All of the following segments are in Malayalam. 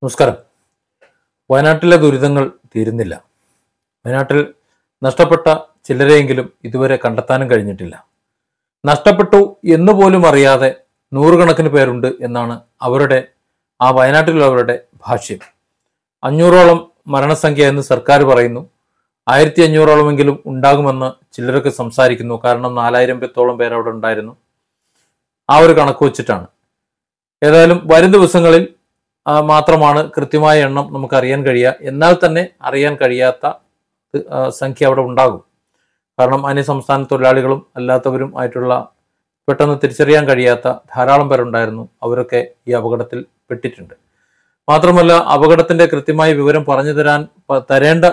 നമസ്കാരം. വയനാട്ടിലെ ദുരിതങ്ങൾ തീരുന്നില്ല. വയനാട്ടിൽ നഷ്ടപ്പെട്ട ചിലരെയെങ്കിലും ഇതുവരെ കണ്ടെത്താനും കഴിഞ്ഞിട്ടില്ല. നഷ്ടപ്പെട്ടു എന്നുപോലും അറിയാതെ നൂറുകണക്കിന് പേരുണ്ട് എന്നാണ് ആ വയനാട്ടിലുള്ളവരുടെ ഭാഷ്യം. 500ഓളം മരണസംഖ്യ എന്ന് സർക്കാർ പറയുന്നു. 1500ഓളമെങ്കിലും ഉണ്ടാകുമെന്ന് ചിലരൊക്കെ സംസാരിക്കുന്നു. കാരണം 4000 പേർ അവിടെ ഉണ്ടായിരുന്നു. ആ ഒരു കണക്ക് വെച്ചിട്ടാണ്. ഏതായാലും വരും ദിവസങ്ങളിൽ മാത്രമാണ് കൃത്യമായ എണ്ണം നമുക്ക് അറിയാൻ കഴിയുക. എന്നാൽ തന്നെ അറിയാൻ കഴിയാത്ത സംഖ്യ അവിടെ ഉണ്ടാകും. കാരണം അന്യസംസ്ഥാന തൊഴിലാളികളും അല്ലാത്തവരും ആയിട്ടുള്ള പെട്ടെന്ന് തിരിച്ചറിയാൻ കഴിയാത്ത ധാരാളം പേരുണ്ടായിരുന്നു. അവരൊക്കെ ഈ അപകടത്തിൽ പെട്ടിട്ടുണ്ട്. മാത്രമല്ല, അപകടത്തിന്റെ കൃത്യമായ വിവരം പറഞ്ഞു തരേണ്ട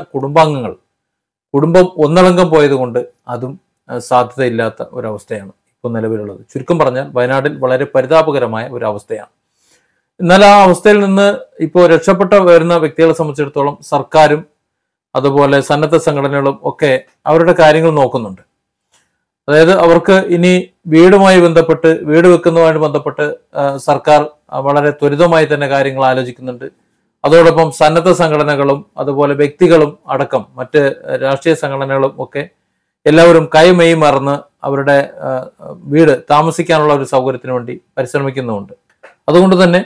കുടുംബം ഒന്നടങ്കം പോയതുകൊണ്ട് അതും സാധ്യതയില്ലാത്ത ഒരവസ്ഥയാണ് ഇപ്പോൾ നിലവിലുള്ളത്. ചുരുക്കം പറഞ്ഞാൽ വയനാട്ടിൽ വളരെ പരിതാപകരമായ ഒരു അവസ്ഥയാണ്. എന്നാൽ ആ അവസ്ഥയിൽ നിന്ന് ഇപ്പോൾ രക്ഷപ്പെട്ട വരുന്ന വ്യക്തികളെ സംബന്ധിച്ചിടത്തോളം സർക്കാരും അതുപോലെ സന്നദ്ധ സംഘടനകളും ഒക്കെ അവരുടെ കാര്യങ്ങൾ നോക്കുന്നുണ്ട്. അതായത് അവർക്ക് ഇനി വീട് വെക്കുന്നതുമായി ബന്ധപ്പെട്ട് സർക്കാർ വളരെ ത്വരിതമായി തന്നെ കാര്യങ്ങൾ ആലോചിക്കുന്നുണ്ട്. അതോടൊപ്പം സന്നദ്ധ സംഘടനകളും അതുപോലെ വ്യക്തികളും അടക്കം മറ്റ് രാഷ്ട്രീയ സംഘടനകളും ഒക്കെ എല്ലാവരും കൈമെയ് മറന്ന് അവരുടെ വീട് താമസിക്കാനുള്ള ഒരു സൗകര്യത്തിന് വേണ്ടി പരിശ്രമിക്കുന്നുമുണ്ട്. അതുകൊണ്ട് തന്നെ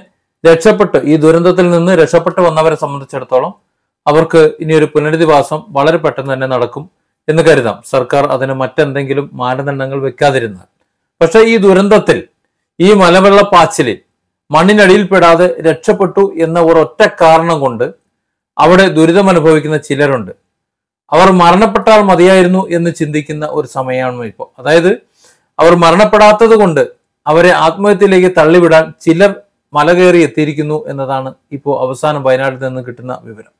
ഈ ദുരന്തത്തിൽ നിന്ന് രക്ഷപ്പെട്ടു വന്നവരെ സംബന്ധിച്ചിടത്തോളം അവർക്ക് ഇനിയൊരു പുനരധിവാസം വളരെ പെട്ടെന്ന് തന്നെ നടക്കും എന്ന് കരുതാം, സർക്കാർ അതിന് മറ്റെന്തെങ്കിലും മാനദണ്ഡങ്ങൾ വെക്കാതിരുന്നാൽ. പക്ഷെ ഈ ദുരന്തത്തിൽ, ഈ മലവെള്ളപ്പാച്ചിലിൽ മണ്ണിനടിയിൽപ്പെടാതെ രക്ഷപ്പെട്ടു എന്ന ഒരൊറ്റ കാരണം കൊണ്ട് അവിടെ ദുരിതം അനുഭവിക്കുന്ന ചിലരുണ്ട്. അവർ മരണപ്പെട്ടാൽ മതിയായിരുന്നു എന്ന് ചിന്തിക്കുന്ന ഒരു സമയമാണ് ഇപ്പോൾ. അതായത് അവർ മരണപ്പെടാത്തത് കൊണ്ട് അവരെ ആത്മഹത്യയിലേക്ക് തള്ളിവിടാൻ ചിലർ മല കയറി എത്തിയിരിക്കുന്നു എന്നതാണ് ഇപ്പോൾ അവസാനം വയനാട്ടിൽ നിന്ന് കിട്ടുന്ന വിവരം.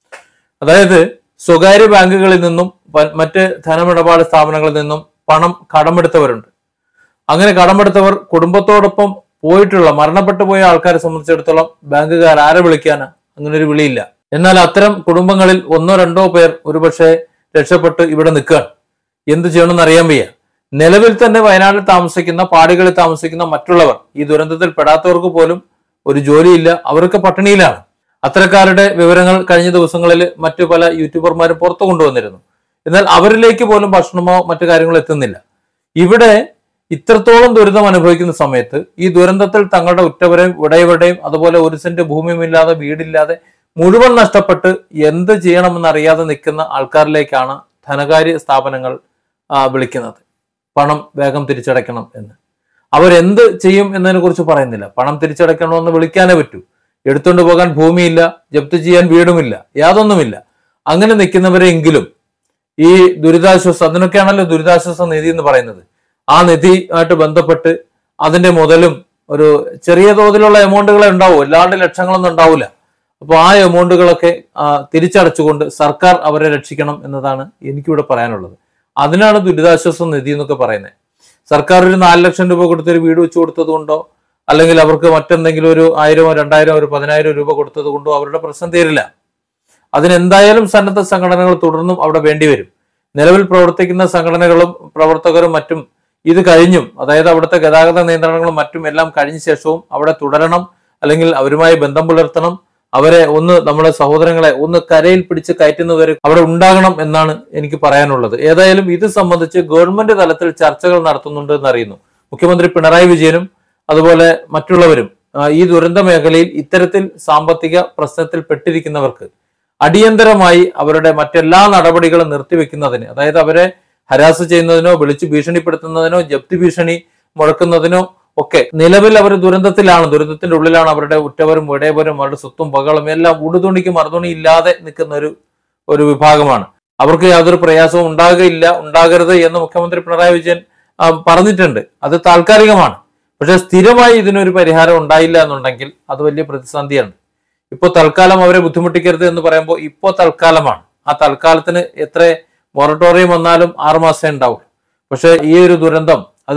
അതായത് സ്വകാര്യ ബാങ്കുകളിൽ നിന്നും മറ്റ് ധനമിടപാട് സ്ഥാപനങ്ങളിൽ നിന്നും പണം കടമെടുത്തവരുണ്ട്. അങ്ങനെ കടമെടുത്തവർ കുടുംബത്തോടൊപ്പം മരണപ്പെട്ടു പോയ ആൾക്കാരെ സംബന്ധിച്ചിടത്തോളം ബാങ്കുകാർ ആരെ വിളിക്കാനാ? അങ്ങനെ ഒരു വിളിയില്ല. എന്നാൽ അത്തരം കുടുംബങ്ങളിൽ 1-2 പേർ ഒരുപക്ഷെ രക്ഷപ്പെട്ട് ഇവിടെ നിൽക്കുകയാണ്. എന്ത് ചെയ്യണമെന്ന് അറിയാൻ വയ്യ. നിലവിൽ തന്നെ വയനാട്ടിൽ പാടികളിൽ താമസിക്കുന്ന മറ്റുള്ളവർ, ഈ ദുരന്തത്തിൽ പെടാത്തവർക്ക് പോലും ഒരു ജോലിയില്ല, അവർക്ക് പട്ടിണിയിലാണ്. അത്തരക്കാരുടെ വിവരങ്ങൾ കഴിഞ്ഞ ദിവസങ്ങളിൽ മറ്റു പല യൂട്യൂബർമാരും പുറത്തു കൊണ്ടുവന്നിരുന്നു. എന്നാൽ അവരിലേക്ക് പോലും ഭക്ഷണമോ മറ്റു കാര്യങ്ങളോ എത്തുന്നില്ല. ഇവിടെ ഇത്രത്തോളം ദുരിതം അനുഭവിക്കുന്ന സമയത്ത് ഈ ദുരന്തത്തിൽ തങ്ങളുടെ ഉറ്റവരെയും ഉടയവരുടെയും അതുപോലെ 1 സെന്റ് ഭൂമിയുമില്ലാതെ വീടില്ലാതെ മുഴുവൻ നഷ്ടപ്പെട്ട് എന്ത് ചെയ്യണമെന്നറിയാതെ നിൽക്കുന്ന ആൾക്കാരിലേക്കാണ് ധനകാര്യ സ്ഥാപനങ്ങൾ വിളിക്കുന്നത്. പണം വേഗം തിരിച്ചടയ്ക്കണം എന്ന്. അവരെന്ത് ചെയ്യും എന്നതിനെ കുറിച്ച് പറയുന്നില്ല. പണം തിരിച്ചടയ്ക്കണമെന്ന് വിളിക്കാനേ പറ്റൂ. എടുത്തുകൊണ്ട് പോകാൻ ഭൂമിയില്ല, ജപ്തി ചെയ്യാൻ വീടുമില്ല, യാതൊന്നുമില്ല. അങ്ങനെ നിൽക്കുന്നവരെങ്കിലും ഈ അതിനൊക്കെയാണല്ലോ ദുരിതാശ്വാസ നിധി എന്ന് പറയുന്നത്. ആ നിധിയായിട്ട് ബന്ധപ്പെട്ട് അതിന്റെ മുതലും ഒരു ചെറിയ തോതിലുള്ള എമൗണ്ടുകളെ ഉണ്ടാവൂ, അല്ലാണ്ട് ലക്ഷങ്ങളൊന്നും ഉണ്ടാവില്ല. അപ്പോൾ ആ എമൗണ്ടുകളൊക്കെ തിരിച്ചടച്ചുകൊണ്ട് സർക്കാർ അവരെ രക്ഷിക്കണം എന്നതാണ് എനിക്കിവിടെ പറയാനുള്ളത്. അതിനാണ് ദുരിതാശ്വാസ നിധി എന്നൊക്കെ പറയുന്നത്. സർക്കാർ ഒരു 4 ലക്ഷം രൂപ കൊടുത്തൊരു വീട് വെച്ച് കൊടുത്തത് കൊണ്ടോ അല്ലെങ്കിൽ അവർക്ക് മറ്റെന്തെങ്കിലും ഒരു 1000, 2000, ഒരു 10,000 രൂപ കൊടുത്തത് കൊണ്ടോ അവരുടെ പ്രശ്നം തീരില്ല. അതിനെന്തായാലും സന്നദ്ധ സംഘടനകൾ തുടർന്നും അവിടെ വേണ്ടിവരും. നിലവിൽ പ്രവർത്തിക്കുന്ന സംഘടനകളും പ്രവർത്തകരും മറ്റും ഇത് കഴിഞ്ഞും, അതായത് അവിടുത്തെ ഗതാഗത നിയന്ത്രണങ്ങളും മറ്റും എല്ലാം കഴിഞ്ഞ ശേഷവും അവിടെ തുടരണം, അല്ലെങ്കിൽ അവരുമായി ബന്ധം പുലർത്തണം. അവരെ നമ്മുടെ സഹോദരങ്ങളെ കരയിൽ പിടിച്ച് കയറ്റുന്നവരെ അവിടെ ഉണ്ടാകണം എന്നാണ് എനിക്ക് പറയാനുള്ളത്. ഏതായാലും ഇത് സംബന്ധിച്ച് ഗവൺമെന്റ് തലത്തിൽ ചർച്ചകൾ നടത്തുന്നുണ്ട് എന്നറിയുന്നു. മുഖ്യമന്ത്രി പിണറായി വിജയനും അതുപോലെ മറ്റുള്ളവരും ഈ ദുരന്ത മേഖലയിൽ ഇത്തരത്തിൽ സാമ്പത്തിക പ്രശ്നത്തിൽ പെട്ടിരിക്കുന്നവർക്ക് അടിയന്തരമായി അവരുടെ മറ്റെല്ലാ നടപടികളും നിർത്തിവെക്കുന്നതിന്, അതായത് അവരെ ഹരാസ് ചെയ്യുന്നതിനോ വിളിച്ചു ഭീഷണിപ്പെടുത്തുന്നതിനോ ജപ്തി ഭീഷണി മുഴക്കുന്നതിനോ ഒക്കെ നിലവിൽ അവർ ദുരന്തത്തിന്റെ ഉള്ളിലാണ്. അവരുടെ ഉറ്റവരും ഇടയവരും അവരുടെ സ്വത്തും പകളും എല്ലാം ഉടുതുണിക്ക് മറുതുണി ഇല്ലാതെ നിൽക്കുന്ന ഒരു വിഭാഗമാണ്. അവർക്ക് യാതൊരു പ്രയാസവും ഉണ്ടാകരുത് എന്ന് മുഖ്യമന്ത്രി പിണറായി വിജയൻ പറഞ്ഞിട്ടുണ്ട്. അത് താൽക്കാലികമാണ്. പക്ഷെ സ്ഥിരമായി ഇതിനൊരു പരിഹാരം ഉണ്ടായില്ല എന്നുണ്ടെങ്കിൽ അത് വലിയ പ്രതിസന്ധിയാണ്. ഇപ്പോൾ തൽക്കാലം അവരെ ബുദ്ധിമുട്ടിക്കരുത് എന്ന് പറയുമ്പോൾ ഇപ്പോൾ തൽക്കാലമാണ്. ആ തൽക്കാലത്തിന് എത്ര മൊറട്ടോറിയം വന്നാലും 6 മാസമേ ഉണ്ടാവുള്ളൂ. പക്ഷെ ഈ ഒരു ദുരന്തം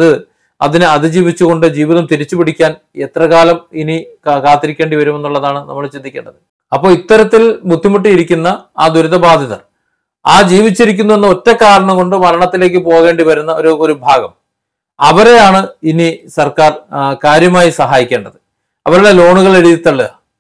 അതിനെ അതിജീവിച്ചുകൊണ്ട് ജീവിതം തിരിച്ചു പിടിക്കാൻ എത്ര കാലം ഇനി കാത്തിരിക്കേണ്ടി വരുമെന്നുള്ളതാണ് നമ്മൾ ചിന്തിക്കേണ്ടത്. അപ്പോൾ ഇത്തരത്തിൽ ബുദ്ധിമുട്ടിയിരിക്കുന്ന ആ ദുരിതബാധിതർ ജീവിച്ചിരിക്കുന്നു എന്ന ഒറ്റ കാരണം കൊണ്ട് മരണത്തിലേക്ക് പോകേണ്ടി വരുന്ന ഒരു ഭാഗം, അവരെയാണ് ഇനി സർക്കാർ കാര്യമായി സഹായിക്കേണ്ടത്. അവരുടെ ലോണുകൾ എഴുതിത്തള്ളുക,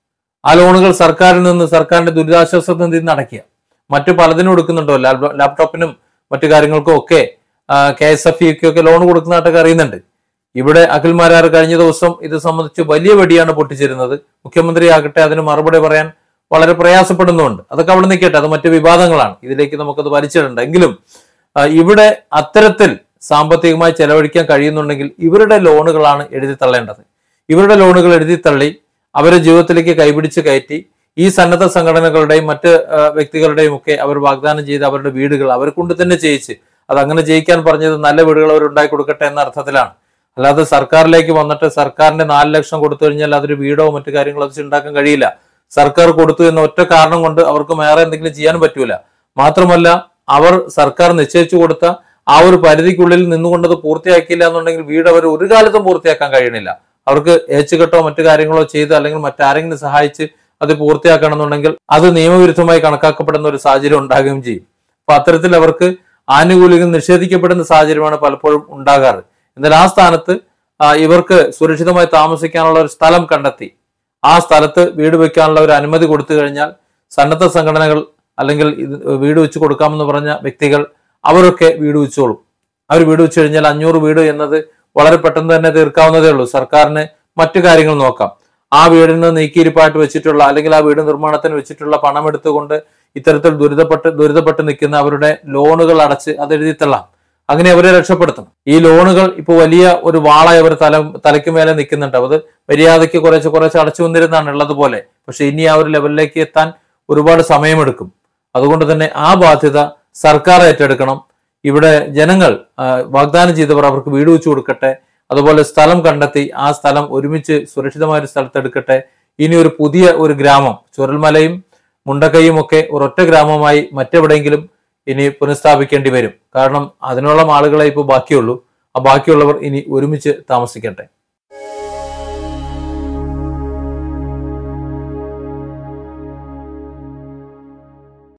ആ ലോണുകൾ സർക്കാരിൽ നിന്ന്, സർക്കാരിന്റെ ദുരിതാശ്വാസ നിധിയിൽ നിന്ന് അടയ്ക്കുക. മറ്റു പലതിനും കൊടുക്കുന്നുണ്ടോ, ലാപ്ടോപ്പിനും മറ്റു കാര്യങ്ങൾക്കും ഒക്കെ KSFE-ക്കൊക്കെ ലോൺ കൊടുക്കുന്നതായിട്ടൊക്കെ അറിയുന്നുണ്ട്. ഇവിടെ അഖിൽ മാരാർ കഴിഞ്ഞ ദിവസം ഇത് സംബന്ധിച്ച് വലിയ വെടിയാണ് പൊട്ടിച്ചിരുന്നത്. മുഖ്യമന്ത്രി ആകട്ടെ അതിന് മറുപടി പറയാൻ വളരെ പ്രയാസപ്പെടുന്നുണ്ട്. അതൊക്കെ അവിടെ നിൽക്കട്ടെ, അത് മറ്റു വിവാദങ്ങളാണ്, ഇതിലേക്ക് നമുക്കത് വലിച്ചിടണ്ട. എങ്കിലും ഇവിടെ അത്തരത്തിൽ സാമ്പത്തികമായി ചെലവഴിക്കാൻ കഴിയുന്നുണ്ടെങ്കിൽ ഇവരുടെ ലോണുകളാണ് എഴുതി തള്ളേണ്ടത്. ഇവരുടെ ലോണുകൾ എഴുതി തള്ളി അവരെ ജീവിതത്തിലേക്ക് കൈപിടിച്ച് കയറ്റി ഈ സന്നദ്ധ സംഘടനകളുടെയും മറ്റ് വ്യക്തികളുടെയും ഒക്കെ അവർ വാഗ്ദാനം ചെയ്ത് അവരുടെ വീടുകൾ അവരെ കൊണ്ട് തന്നെ ചെയ്യിച്ച്, അത് അങ്ങനെ ജയിക്കാൻ പറഞ്ഞത് നല്ല വീടുകൾ അവർ ഉണ്ടാക്കി കൊടുക്കട്ടെ എന്ന അർത്ഥത്തിലാണ്. അല്ലാതെ സർക്കാരിലേക്ക് വന്നിട്ട് സർക്കാരിന്റെ 4 ലക്ഷം കൊടുത്തു കഴിഞ്ഞാൽ അതൊരു വീടോ മറ്റു കാര്യങ്ങളോ വെച്ച് ഉണ്ടാക്കാൻ കഴിയില്ല. സർക്കാർ കൊടുത്തു എന്ന ഒറ്റ കാരണം കൊണ്ട് അവർക്ക് വേറെ എന്തെങ്കിലും ചെയ്യാൻ പറ്റൂല. മാത്രമല്ല അവർ സർക്കാർ നിശ്ചയിച്ചു കൊടുത്ത ആ ഒരു പരിധിക്കുള്ളിൽ നിന്നുകൊണ്ടത് പൂർത്തിയാക്കിയില്ല എന്നുണ്ടെങ്കിൽ വീട് അവർ ഒരു കാലത്തും പൂർത്തിയാക്കാൻ കഴിയണില്ല. അവർക്ക് ഏച്ചുകെട്ടോ മറ്റു കാര്യങ്ങളോ ചെയ്ത് അല്ലെങ്കിൽ മറ്റാരെങ്കിലും സഹായിച്ച് അത് പൂർത്തിയാക്കണമെന്നുണ്ടെങ്കിൽ അത് നിയമവിരുദ്ധമായി കണക്കാക്കപ്പെടുന്ന ഒരു സാഹചര്യം ഉണ്ടാകുകയും ചെയ്യും. അപ്പൊ അത്തരത്തിൽ അവർക്ക് ആനുകൂല്യങ്ങൾ നിഷേധിക്കപ്പെടുന്ന സാഹചര്യമാണ് പലപ്പോഴും ഉണ്ടാകാറ്. എന്നാൽ ആ സ്ഥാനത്ത് ഇവർക്ക് സുരക്ഷിതമായി താമസിക്കാനുള്ള ഒരു സ്ഥലം കണ്ടെത്തി ആ സ്ഥലത്ത് വീട് വെക്കാനുള്ള ഒരു അനുമതി കൊടുത്തു കഴിഞ്ഞാൽ സന്നദ്ധ സംഘടനകൾ അല്ലെങ്കിൽ വീട് വെച്ച് കൊടുക്കാമെന്ന് പറഞ്ഞ വ്യക്തികൾ അവരൊക്കെ വീട് വെച്ചോളും. അവർ വീട് വെച്ച് കഴിഞ്ഞാൽ 500 വീട് എന്നത് വളരെ പെട്ടെന്ന് തന്നെ തീർക്കാവുന്നതേ ഉള്ളൂ. സർക്കാരിന് മറ്റു കാര്യങ്ങൾ നോക്കാം. ആ വീടിന് നീക്കിയിരിപ്പായിട്ട് വെച്ചിട്ടുള്ള അല്ലെങ്കിൽ ആ വീട് നിർമ്മാണത്തിന് വെച്ചിട്ടുള്ള പണം എടുത്തുകൊണ്ട് ഇത്തരത്തിൽ ദുരിതപ്പെട്ട് നിൽക്കുന്ന അവരുടെ ലോണുകൾ അടച്ച് അത് എഴുതിത്തള്ളാം. അങ്ങനെ അവരെ രക്ഷപ്പെടുത്തണം. ഈ ലോണുകൾ ഇപ്പൊ വലിയ ഒരു വാളായി അവർ തലയ്ക്ക് മേലെ നിൽക്കുന്നുണ്ട്. അത് മര്യാദയ്ക്ക് കുറച്ച് അടച്ചു വന്നിരുന്നാണ് ഉള്ളതുപോലെ. പക്ഷെ ഇനി ആ ഒരു ലെവലിലേക്ക് എത്താൻ ഒരുപാട് സമയമെടുക്കും. അതുകൊണ്ട് തന്നെ ആ ബാധ്യത സർക്കാർ ഏറ്റെടുക്കണം. ഇവിടെ ജനങ്ങൾ വാഗ്ദാനം ചെയ്തവർ അവർക്ക് വീട് വെച്ചു കൊടുക്കട്ടെ. അതുപോലെ സ്ഥലം കണ്ടെത്തി ആ സ്ഥലം ഒരുമിച്ച് സുരക്ഷിതമായ ഒരു സ്ഥലത്തെടുക്കട്ടെ. ഇനി ഒരു പുതിയ ഒരു ഗ്രാമം ചുരൽമലയും മുണ്ടക്കൈയും ഒക്കെ ഒരൊറ്റ ഗ്രാമമായി മറ്റെവിടെയെങ്കിലും ഇനി പുനഃസ്ഥാപിക്കേണ്ടി വരും. കാരണം അതിനോളം ആളുകളെ ഇപ്പോൾ ബാക്കിയുള്ളൂ. ആ ബാക്കിയുള്ളവർ ഇനി ഒരുമിച്ച് താമസിക്കട്ടെ.